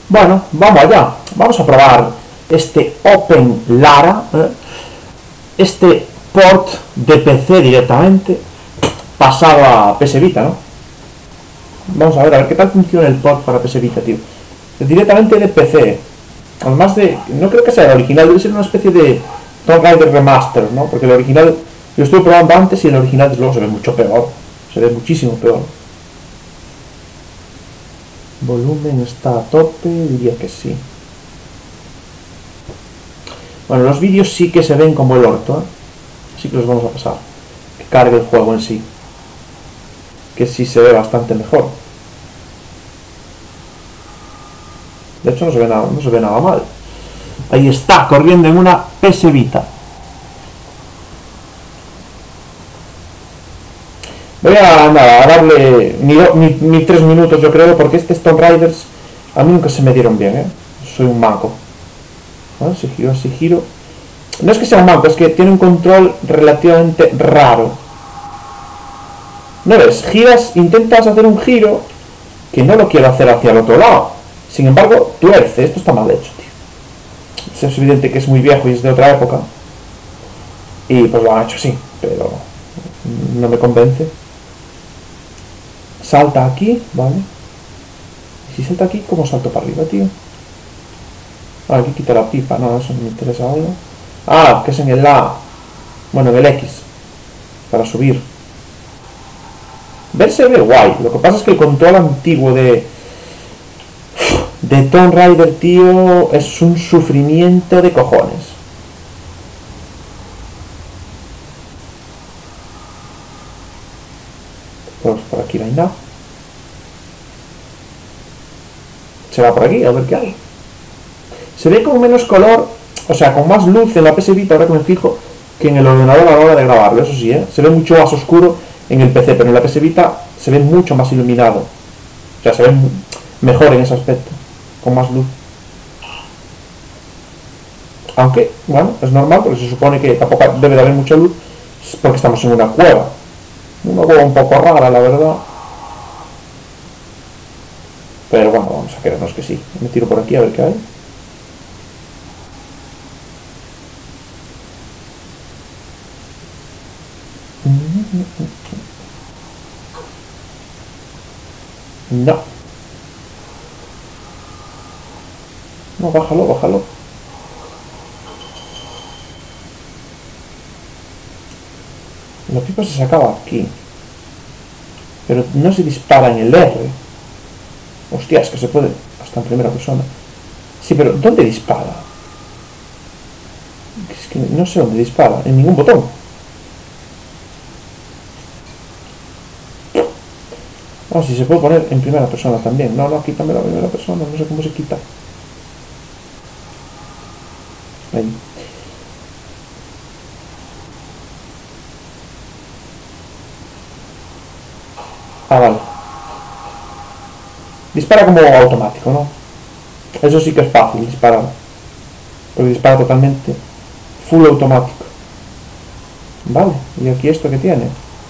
Bueno, vamos allá. Vamos a probar este Open Lara, este port de PC directamente pasado a PS Vita, ¿no? Vamos a ver qué tal funciona el port para PS Vita, tío. Directamente de PC. Además de... no creo que sea el original, debe ser una especie de Tomb Raider Remaster, ¿no? Porque el original... yo estuve probando antes y el original desde luego se ve mucho peor. Se ve muchísimo peor. Volumen está a tope, diría que sí. Bueno, los vídeos sí que se ven como el orto, ¿eh? Así que los vamos a pasar. Que cargue el juego en sí. Que sí se ve bastante mejor. De hecho no se ve nada mal. Ahí está, corriendo en una PS Vita. Voy a darle ni 3 minutos, yo creo, porque estos Tomb Raiders a mí nunca se me dieron bien, ¿eh? Soy un manco. ¿Vale? Si giro, así giro. No es que sea un manco, es que tiene un control relativamente raro. ¿No ves? Giras, intentas hacer un giro que no lo quiero hacer hacia el otro lado. Sin embargo, tuerce. Esto está mal hecho, tío. Es evidente que es muy viejo y es de otra época. Y pues lo han hecho así, pero no me convence. Salta aquí, ¿vale? Y si salta aquí, ¿cómo salto para arriba, tío? Ah, aquí quita la pipa, no, eso no me interesa ahora. Ah, que es en el A. Bueno, en el X. Para subir. Ver se ve guay. Lo que pasa es que el control antiguo de Tomb Raider, tío, es un sufrimiento de cojones. Pues por aquí no hay nada. Se va por aquí, a ver qué hay. Se ve con menos color, o sea, con más luz en la PS Vita, ahora que me fijo, que en el ordenador a la hora de grabarlo, eso sí, ¿eh? Se ve mucho más oscuro en el PC, pero en la PS Vita se ve mucho más iluminado. O sea, se ve mejor en ese aspecto, con más luz. Aunque, bueno, es normal, porque se supone que tampoco debe de haber mucha luz, porque estamos en una cueva. Una cueva un poco rara, la verdad. Pero bueno, vamos a quedarnos que sí. Me tiro por aquí a ver qué hay. No. No, bájalo, bájalo. La pipa se sacaba aquí. Pero no se dispara en el R. Hostia, es que se puede... hasta en primera persona. Sí, pero ¿dónde dispara? Es que no sé dónde dispara. En ningún botón. Ah, sí, se puede poner en primera persona también. No, no, quítame la primera persona. No sé cómo se quita. Ahí. Ah, vale. Dispara como automático, ¿no? Eso sí que es fácil disparar. Porque dispara totalmente full automático. Vale, y aquí esto que tiene.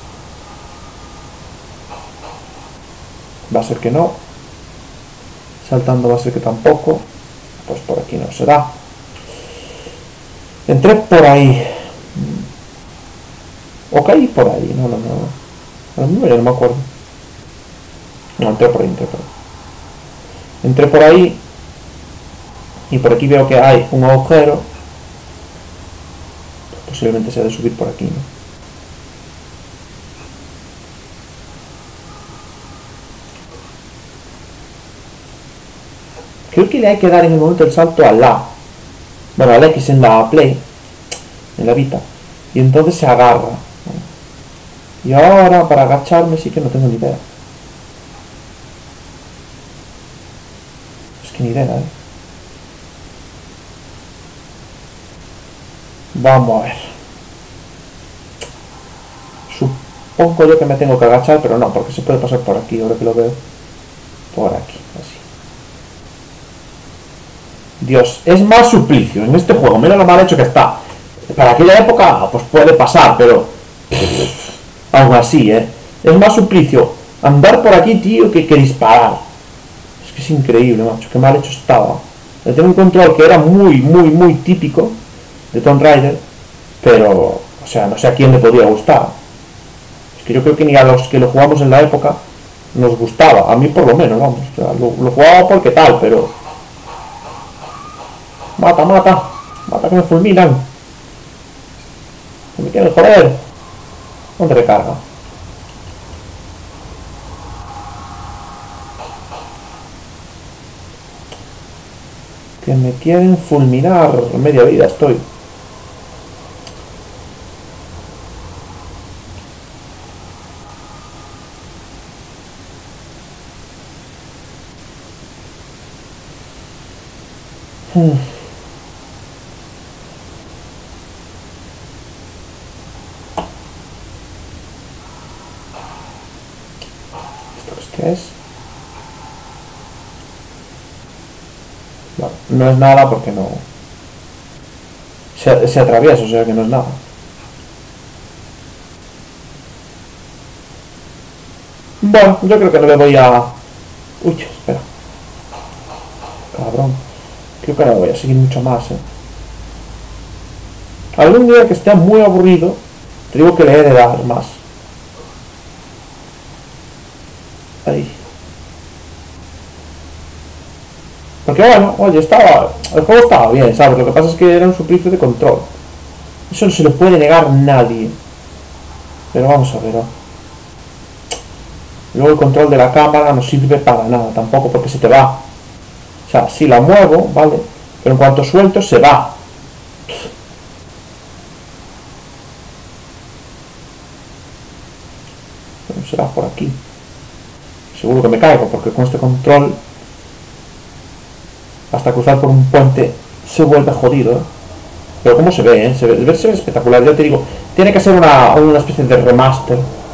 Va a ser que no. Saltando va a ser que tampoco. Pues por aquí no será. Entré por ahí. O caí por ahí. No. Ahora mismo ya no me acuerdo. No, entré por ahí. Entré por ahí. Y por aquí veo que hay un agujero. Posiblemente sea de subir por aquí, ¿no? Creo que le hay que dar en el momento del salto al A. Bueno, al X en la Play. En la Vita. Y entonces se agarra. Y ahora para agacharme sí que no tengo ni idea. Es que ni idea, ¿eh? Vamos a ver. Supongo yo que me tengo que agachar, pero no, porque se puede pasar por aquí, ahora que lo veo. Por aquí, así. Dios, es más suplicio en este juego. Mira lo mal hecho que está. Para aquella época, pues puede pasar, pero... algo así, ¿eh? Es más suplicio andar por aquí, tío, que disparar. Es Es increíble, macho, qué mal hecho estaba. Tiene un control que era muy típico de Tomb Raider, pero, o sea, no sé a quién le podía gustar. Es que yo creo que ni a los que lo jugamos en la época nos gustaba, a mí por lo menos, vamos. O sea, lo jugaba porque tal, pero... Mata, mata, mata que me fulminan. Que me quieren joder. ¿Dónde recarga? Que me quieren fulminar. Media vida estoy. ¿Esto qué es? Bueno, no es nada porque no... Se atraviesa, o sea que no es nada. Bueno, yo creo que no le voy a... Uy, espera. Cabrón. Creo que no voy a seguir mucho más, Algún día que esté muy aburrido, te digo que le he de dar más. Ahí. Porque bueno, oye, el juego estaba bien, ¿sabes? Lo que pasa es que era un suplicio de control. Eso no se lo puede negar a nadie. Pero vamos a ver, ¿no? Luego el control de la cámara no sirve para nada, tampoco porque se te va. O sea, si la muevo, ¿vale? Pero en cuanto suelto, se va. Pero será por aquí. Seguro que me caigo, porque con este control, hasta cruzar por un puente, se vuelve jodido, ¿eh? Pero cómo se ve, ¿eh? Se ve espectacular, ya te digo. Tiene que ser una especie de remaster.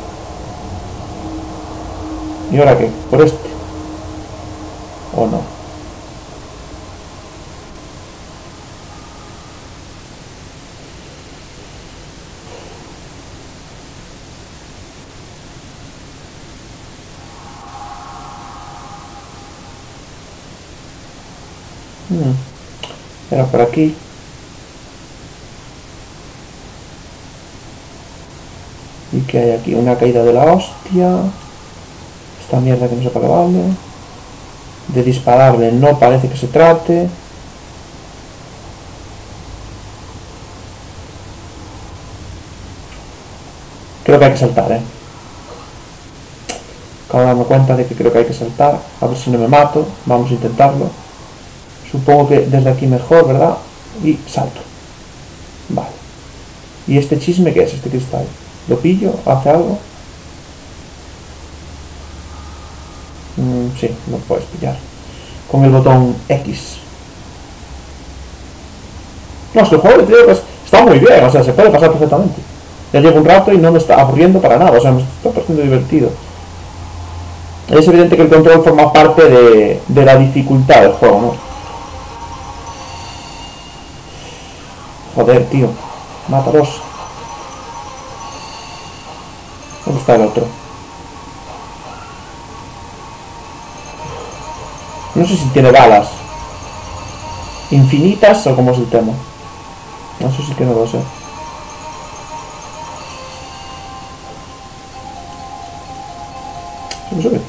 ¿Y ahora qué? ¿Por este? ¿O no? Era por aquí. ¿Y qué hay aquí? Una caída de la hostia. Esta mierda que no sé para qué vale. De dispararle no parece que se trate. Creo que hay que saltar, Acabo de darme cuenta de que creo que hay que saltar. A ver si no me mato. Vamos a intentarlo. Supongo que desde aquí mejor, ¿verdad? Y salto. Vale. ¿Y este chisme qué es? Este cristal. ¿Lo pillo? ¿Hace algo? Sí, lo puedes pillar. Con el botón X. No, es que el juego de trío está muy bien, o sea, se puede pasar perfectamente. Ya llevo un rato y no me está aburriendo para nada, o sea, me está pareciendo divertido. Es evidente que el control forma parte de la dificultad del juego, ¿no? Joder, tío. Mátalos. ¿Dónde está el otro? No sé si tiene balas infinitas o cómo es el tema. No sé si que no lo sé. ¿Se me sube?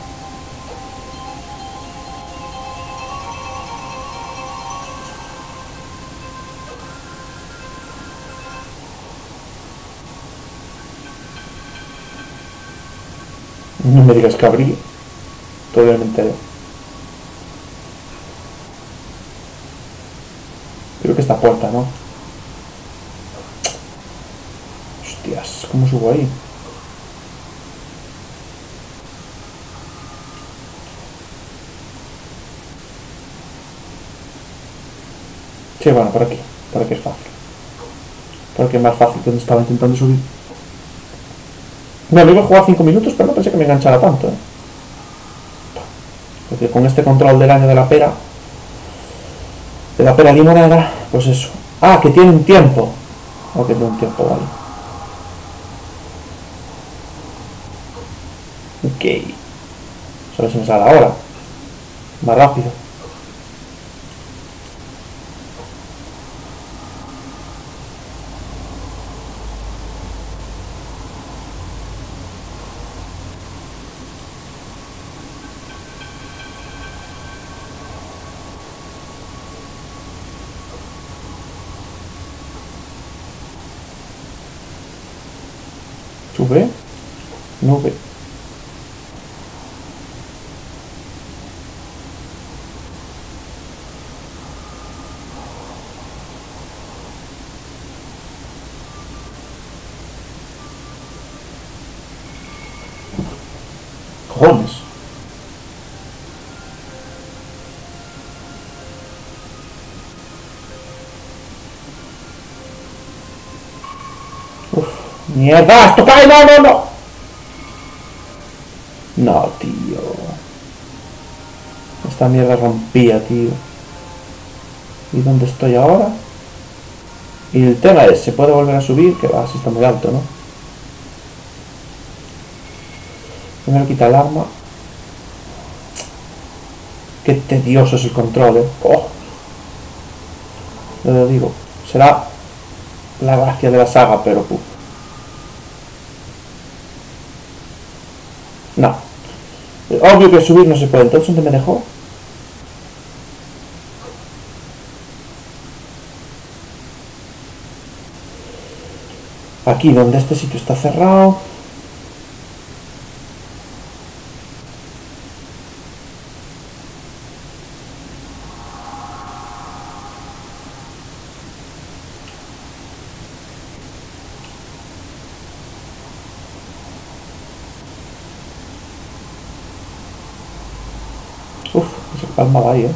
No me digas que abrí. Todavía me entero. Creo que esta puerta, ¿no? Hostias, ¿cómo subo ahí? Sí, bueno, por aquí. Por aquí es fácil. Por aquí es más fácil que donde estaba intentando subir. No, lo iba a jugar 5 minutos, pero no pensé que me enganchara tanto, Porque con este control del año de la pera limonera, pues eso. Ah, que tiene un tiempo. O que tiene un tiempo, vale. Ok. Solo se me sale ahora. Más rápido. Sube. Nube. Cojones. Uf, mierda, esto cae, no, no, no. No, tío. Esta mierda rompía, tío. ¿Y dónde estoy ahora? Y el tema es, ¿se puede volver a subir? Que va, si está muy alto, ¿no? Primero quita el arma. Qué tedioso es el control, Oh. Lo digo, será la gracia de la saga, pero no. Obvio que subir no se puede. Entonces, ¿dónde me dejó? Aquí, donde este sitio está cerrado. Uf, se calma ahí,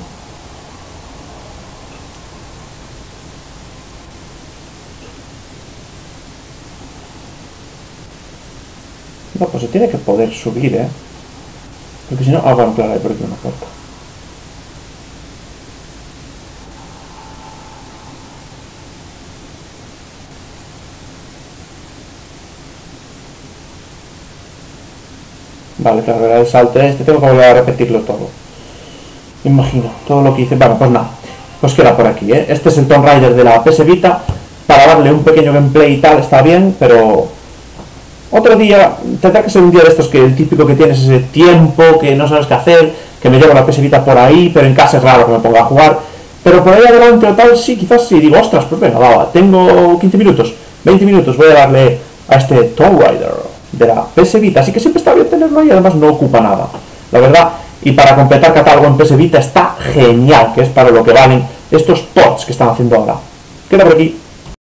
No, pues se tiene que poder subir, Porque si no... Ah, bueno, claro, hay por aquí una puerta. Vale, claro, era el salto este. Tengo que volver a repetirlo todo. Imagino, todo lo que hice. Bueno, pues nada. Pues queda por aquí, Este es el Tomb Raider de la PS Vita. Para darle un pequeño gameplay y tal, está bien, pero... Otro día, tendrá que ser un día de estos que el típico que tienes ese tiempo, que no sabes qué hacer, que me llevo la PS Vita por ahí, pero en casa es raro que me ponga a jugar. Pero por ahí adelante o tal, sí, quizás sí. Digo, ostras, pues venga, va, tengo 15 minutos, 20 minutos, voy a darle a este Tomb Raider de la PS Vita. Así que siempre está bien tenerlo ahí, además no ocupa nada, la verdad. Y para completar catálogo en PS Vita está genial, que es para lo que valen estos pods que están haciendo ahora. Queda por aquí.